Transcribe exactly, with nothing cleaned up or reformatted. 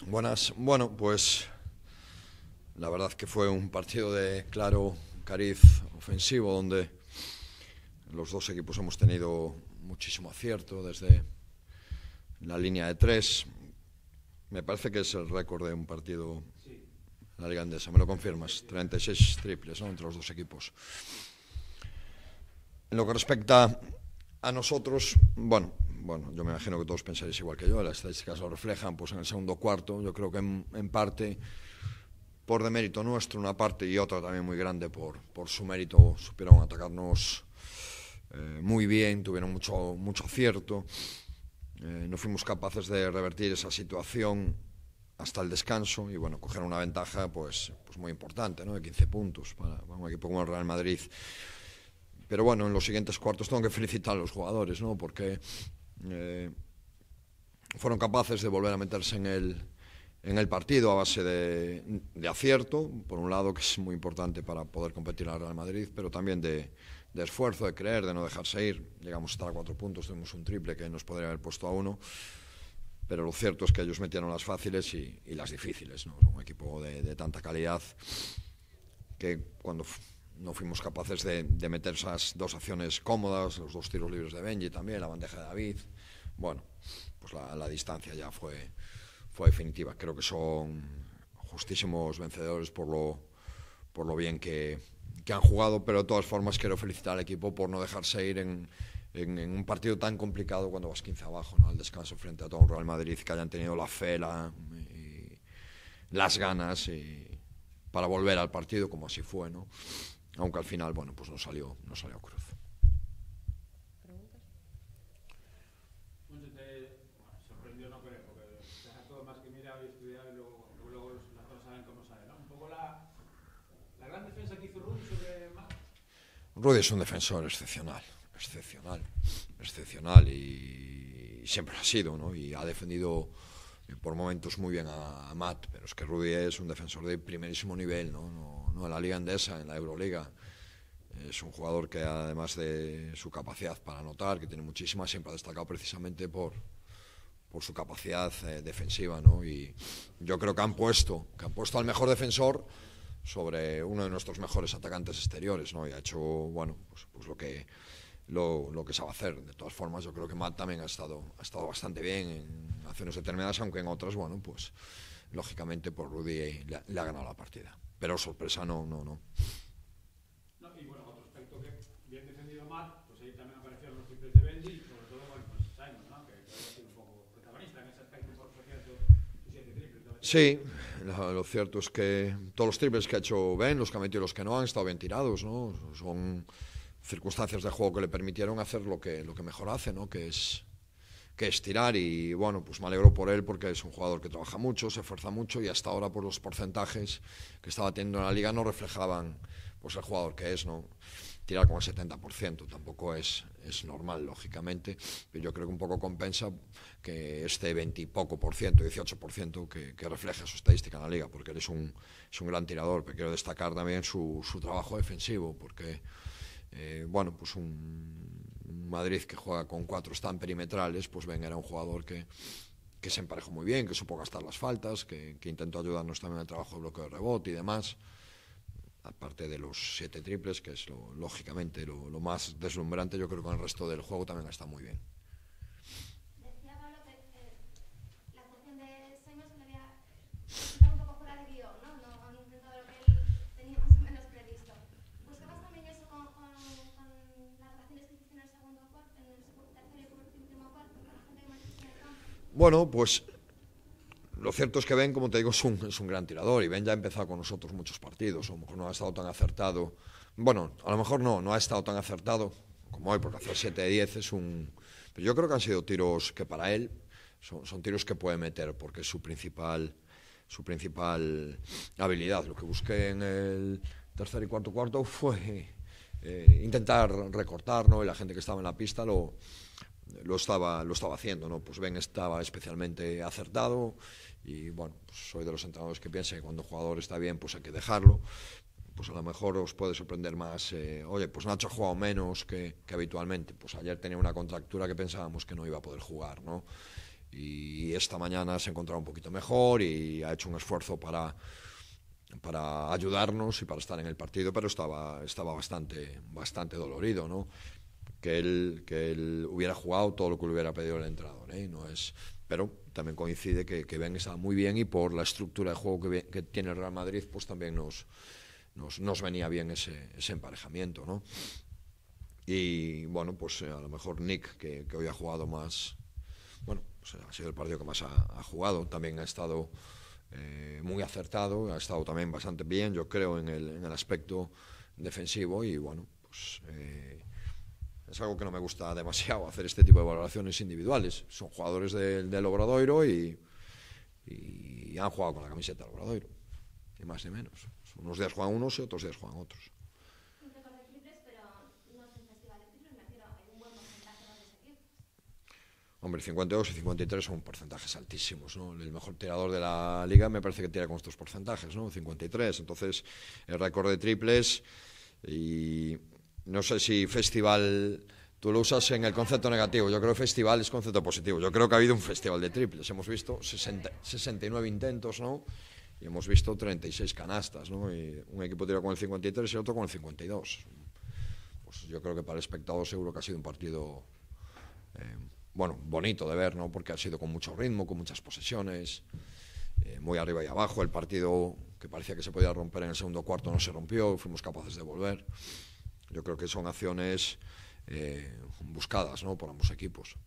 Buenas. Bueno, pues la verdad que fue un partido de claro cariz ofensivo donde los dos equipos hemos tenido muchísimo acierto desde la línea de tres. Me parece que es el récord de un partido en la Liga Endesa, me lo confirmas, treinta y seis triples, ¿no?, entre los dos equipos. En lo que respecta a nosotros, bueno, bueno, yo me imagino que todos pensaréis igual que yo, las estadísticas lo reflejan, pues en el segundo cuarto, yo creo que en, en parte por demérito nuestro, una parte, y otra también muy grande por, por su mérito, supieron atacarnos eh, muy bien, tuvieron mucho, mucho acierto, eh, no fuimos capaces de revertir esa situación hasta el descanso y bueno, coger una ventaja pues, pues muy importante, ¿no?, de quince puntos para, para un equipo como el Real Madrid. Pero bueno, en los siguientes cuartos tengo que felicitar a los jugadores, ¿no?, porque eh, fueron capaces de volver a meterse en el, en el partido a base de, de acierto, por un lado, que es muy importante para poder competir al Real Madrid, pero también de, de esfuerzo, de creer, de no dejarse ir. Llegamos a estar a cuatro puntos, tuvimos un triple que nos podría haber puesto a uno, pero lo cierto es que ellos metieron las fáciles y, y las difíciles, ¿no? Un equipo de, de tanta calidad que cuando no fuimos capaces de, de meter esas dos acciones cómodas, los dos tiros libres de Benji también, la bandeja de David, bueno, pues la, la distancia ya fue, fue definitiva. Creo que son justísimos vencedores por lo, por lo bien que, que han jugado, pero de todas formas quiero felicitar al equipo por no dejarse ir en, en, en un partido tan complicado cuando vas quince abajo, ¿no?, al descanso frente a todo un Real Madrid, que hayan tenido la fe, la, y las ganas y, para volver al partido, como así fue, ¿no?, aunque al final, bueno, pues no salió, no salió cruz. ¿Preguntas? Mucho te bueno, sorprendió, no creo, porque se ha todo más que mirado y estudiado y luego, luego las cosas saben cómo salen, ¿no? Un poco la, la gran defensa que hizo Rudy sobre Matt. Rudy es un defensor excepcional, excepcional, excepcional y, y siempre ha sido, ¿no?, y ha defendido por momentos muy bien a, a Matt, pero es que Rudy es un defensor de primerísimo nivel, ¿no? No, no en la Liga Endesa, en la Euroliga. Es un jugador que además de su capacidad para anotar, que tiene muchísima, siempre ha destacado precisamente por, por su capacidad eh, defensiva, ¿no? Y yo creo que han puesto, que han puesto al mejor defensor sobre uno de nuestros mejores atacantes exteriores, ¿no? Y ha hecho, bueno, pues, pues lo que Lo, lo que sabe hacer. De todas formas, yo creo que Matt también ha estado, ha estado bastante bien en acciones determinadas, aunque en otras, bueno, pues lógicamente por Rudy le, le ha ganado la partida. Pero sorpresa no, no, no. No, y bueno, otro aspecto que bien defendido Matt, pues ahí también aparecieron los triples de Benji y sobre todo, bueno, pues Simon, ¿no?, que, que había sido un poco protagonista en ese aspecto, por cierto, sus siete triples. Sí, lo, lo cierto es que todos los triples que ha hecho Ben, los que ha metido y los que no, han estado bien tirados, ¿no? Son circunstancias de juego que le permitieron hacer lo que, lo que mejor hace, ¿no?, que es, que es tirar. Y bueno, pues me alegro por él porque es un jugador que trabaja mucho, se esfuerza mucho y hasta ahora pues los porcentajes que estaba teniendo en la liga no reflejaban pues el jugador que es, ¿no? Tirar con el setenta por ciento tampoco es, es normal, lógicamente, pero yo creo que un poco compensa que este veinte y poco por ciento, dieciocho por ciento que, que refleja su estadística en la liga, porque él es un, es un gran tirador. Pero quiero destacar también su, su trabajo defensivo, porque Eh, bueno, pues un, un Madrid que juega con cuatro tan perimetrales, pues Ben era un jugador que, que se emparejó muy bien, que supo gastar las faltas, que, que intentó ayudarnos también en el trabajo de bloqueo de rebote y demás, aparte de los siete triples, que es lo, lógicamente lo, lo más deslumbrante. Yo creo que en el resto del juego también está muy bien. Decía Pablo que eh, la actuación de Simon se le había quedado un poco fuera de guión, ¿no? No han intentado lo que él tenía más o menos previsto. ¿Buscabas también eso con, con, con las rotaciones que hiciste en el segundo cuarto, en el tercer y último cuarto, con la gente que metiste en el campo? Bueno, pues lo cierto es que Ben, como te digo, es un, es un gran tirador, y Ben ya ha empezado con nosotros muchos partidos. A lo mejor no ha estado tan acertado, bueno, a lo mejor no, no ha estado tan acertado como hoy, porque hacer siete de diez es un... Pero yo creo que han sido tiros que para él son, son tiros que puede meter, porque es su principal, su principal habilidad. Lo que busqué en el tercer y cuarto cuarto fue eh, intentar recortar, ¿no? Y la gente que estaba en la pista lo, lo, estaba, lo estaba haciendo, ¿no? Pues Ben estaba especialmente acertado. Y bueno, pues soy de los entrenadores que piensan que cuando un jugador está bien, pues hay que dejarlo. Pues a lo mejor os puede sorprender más, eh, oye, pues Nacho ha jugado menos que, que habitualmente. Pues ayer tenía una contractura que pensábamos que no iba a poder jugar, ¿no? y esta mañana se encontraba un poquito mejor y ha hecho un esfuerzo para, para ayudarnos y para estar en el partido, pero estaba, estaba bastante, bastante dolorido, ¿no? Que él, que él hubiera jugado todo lo que le hubiera pedido el entrenador, ¿eh? No es, pero también coincide que, que Ben estaba muy bien y por la estructura de juego que, que tiene el Real Madrid, pues también nos, nos, nos venía bien ese, ese emparejamiento, ¿no? Y bueno, pues a lo mejor Nick, que, que hoy ha jugado más, bueno, pues ha sido el partido que más ha, ha jugado, también ha estado eh, muy acertado, ha estado también bastante bien, yo creo, en el, en el aspecto defensivo y bueno, pues... Eh, es algo que no me gusta demasiado, hacer este tipo de valoraciones individuales. Son jugadores de, del Obradoiro y, y han jugado con la camiseta del Obradoiro, ni más ni menos. Unos días juegan unos y otros días juegan otros. Un récord de triples, pero no es un festival de triples, me refiero a un buen porcentaje de los equipos. Hombre, cincuenta y dos y cincuenta y tres son porcentajes altísimos, ¿no? El mejor tirador de la liga me parece que tira con estos porcentajes, ¿no? cincuenta y tres. Entonces, el récord de triples y... No sé si festival tú lo usas en el concepto negativo. Yo creo que festival es concepto positivo. Yo creo que ha habido un festival de triples. Hemos visto sesenta, sesenta y nueve intentos, ¿no? Y hemos visto treinta y seis canastas, ¿no? Y un equipo tira con el cincuenta y tres y otro con el cincuenta y dos. Pues yo creo que para el espectador seguro que ha sido un partido, eh, bueno, bonito de ver, ¿no? Porque ha sido con mucho ritmo, con muchas posesiones, eh, muy arriba y abajo. El partido que parecía que se podía romper en el segundo cuarto no se rompió, fuimos capaces de volver. Yo creo que son acciones eh, buscadas, ¿no?, por ambos equipos.